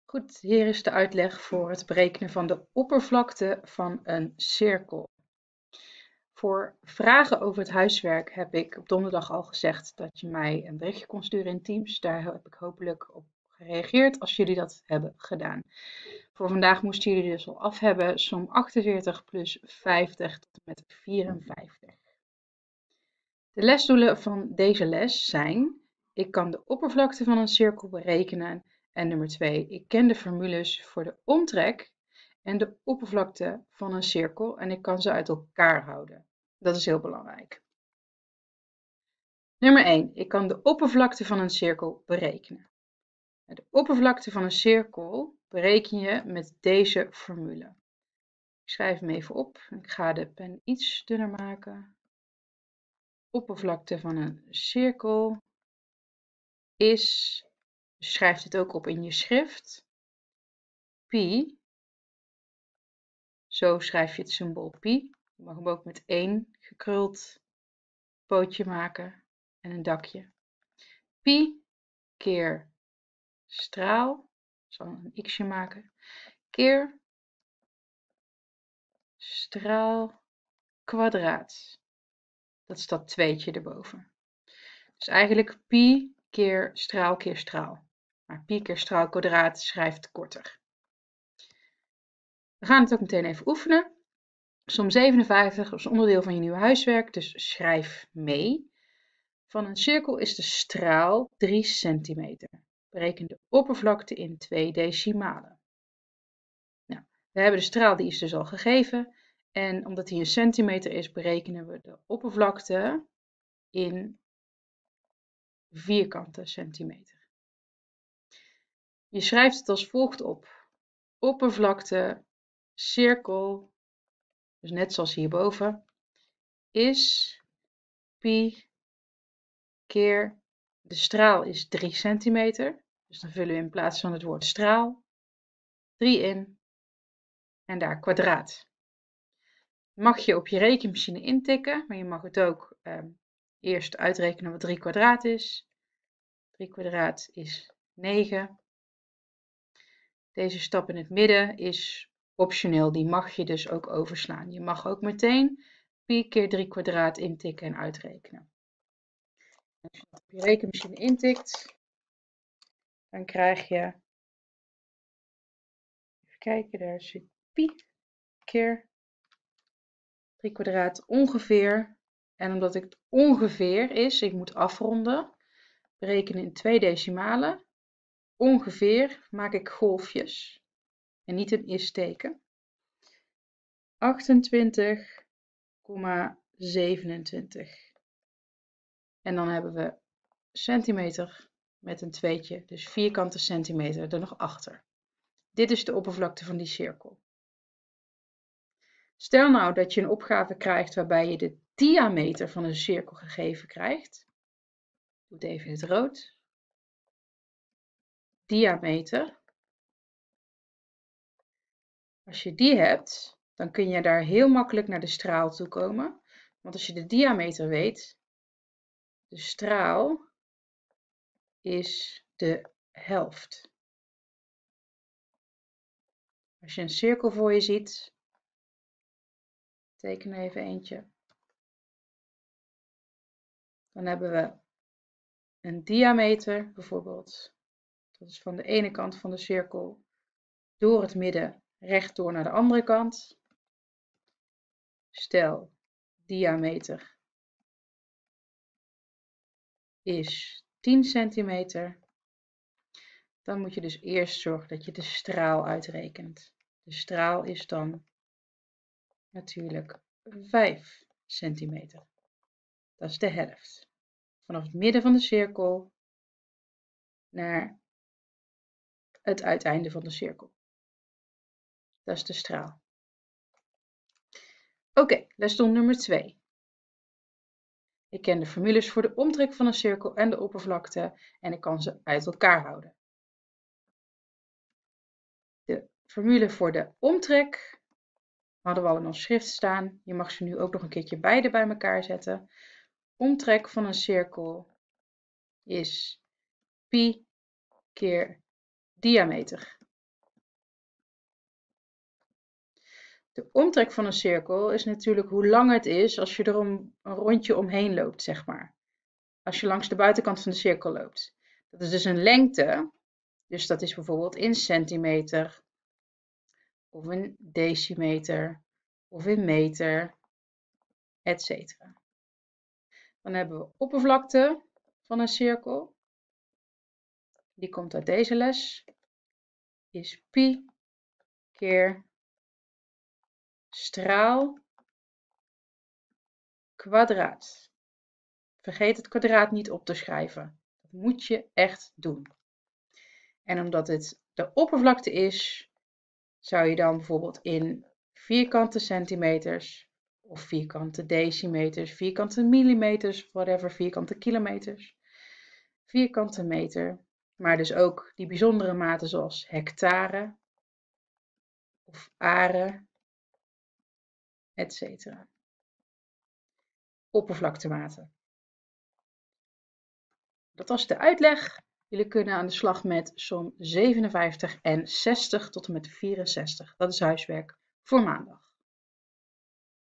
Goed, hier is de uitleg voor het berekenen van de oppervlakte van een cirkel. Voor vragen over het huiswerk heb ik op donderdag al gezegd dat je mij een berichtje kon sturen in Teams. Daar heb ik hopelijk op gereageerd als jullie dat hebben gedaan. Voor vandaag moesten jullie dus al af hebben som 48 plus 50 tot en met 54. De lesdoelen van deze les zijn: ik kan de oppervlakte van een cirkel berekenen. En nummer 2, ik ken de formules voor de omtrek en de oppervlakte van een cirkel en ik kan ze uit elkaar houden. Dat is heel belangrijk. Nummer 1, ik kan de oppervlakte van een cirkel berekenen. De oppervlakte van een cirkel bereken je met deze formule. Ik schrijf hem even op. Ik ga de pen iets dunner maken. Oppervlakte van een cirkel is, schrijf het ook op in je schrift, pi. Zo schrijf je het symbool pi. Je mag hem ook met 1 gekruld pootje maken en een dakje. Pi keer straal, ik zal een x'je maken, keer straal kwadraat. Dat is dat tweetje erboven. Dus eigenlijk pi keer straal keer straal. Maar pi keer straal kwadraat schrijft korter. We gaan het ook meteen even oefenen. Som 57 is onderdeel van je nieuwe huiswerk, dus schrijf mee. Van een cirkel is de straal 3 centimeter. Bereken de oppervlakte in 2 decimalen. Nou, we hebben de straal, die is dus al gegeven. En omdat die een centimeter is, berekenen we de oppervlakte in vierkante centimeter. Je schrijft het als volgt op. Oppervlakte, cirkel, dus net zoals hierboven, is pi keer de straal is 3 centimeter. Dus dan vullen we in plaats van het woord straal 3 in en daar kwadraat. Mag je op je rekenmachine intikken, maar je mag het ook eerst uitrekenen wat 3 kwadraat is. 3 kwadraat is 9. Deze stap in het midden is optioneel, die mag je dus ook overslaan. Je mag ook meteen pi keer 3 kwadraat intikken en uitrekenen. Als je het op je rekenmachine intikt, dan krijg je, even kijken, daar zit pi keer 3 kwadraat ongeveer. En omdat het ongeveer is, ik moet afronden, berekenen in 2 decimalen. Ongeveer maak ik golfjes en niet een is-teken. 28,27. En dan hebben we centimeter met een tweetje, dus vierkante centimeter er nog achter. Dit is de oppervlakte van die cirkel. Stel nou dat je een opgave krijgt waarbij je de diameter van een cirkel gegeven krijgt. Doe het even in het rood. Diameter. Als je die hebt, dan kun je daar heel makkelijk naar de straal toe komen. Want als je de diameter weet, de straal is de helft. Als je een cirkel voor je ziet, teken even eentje. Dan hebben we een diameter bijvoorbeeld. Dat is van de ene kant van de cirkel door het midden rechtdoor naar de andere kant. Stel, diameter is 10 centimeter. Dan moet je dus eerst zorgen dat je de straal uitrekent. De straal is dan natuurlijk 5 centimeter. Dat is de helft. Vanaf het midden van de cirkel naar het uiteinde van de cirkel. Dat is de straal. Oké, lessom nummer 2. Ik ken de formules voor de omtrek van een cirkel en de oppervlakte en ik kan ze uit elkaar houden. De formule voor de omtrek hadden we al in ons schrift staan. Je mag ze nu ook nog een keertje beide bij elkaar zetten. Omtrek van een cirkel is pi keer diameter. De omtrek van een cirkel is natuurlijk hoe lang het is als je er een rondje omheen loopt, zeg maar. Als je langs de buitenkant van de cirkel loopt. Dat is dus een lengte. Dus dat is bijvoorbeeld in centimeter, of in decimeter, of in meter, etc. Dan hebben we oppervlakte van een cirkel. Die komt uit deze les. Is pi keer straal kwadraat. Vergeet het kwadraat niet op te schrijven. Dat moet je echt doen. En omdat het de oppervlakte is, zou je dan bijvoorbeeld in vierkante centimeters of vierkante decimeters, vierkante millimeters, whatever, vierkante kilometers, vierkante meter, maar dus ook die bijzondere maten zoals hectare of are, etc. Oppervlaktematen. Dat was de uitleg. Jullie kunnen aan de slag met som 57 en 60 tot en met 64. Dat is huiswerk voor maandag.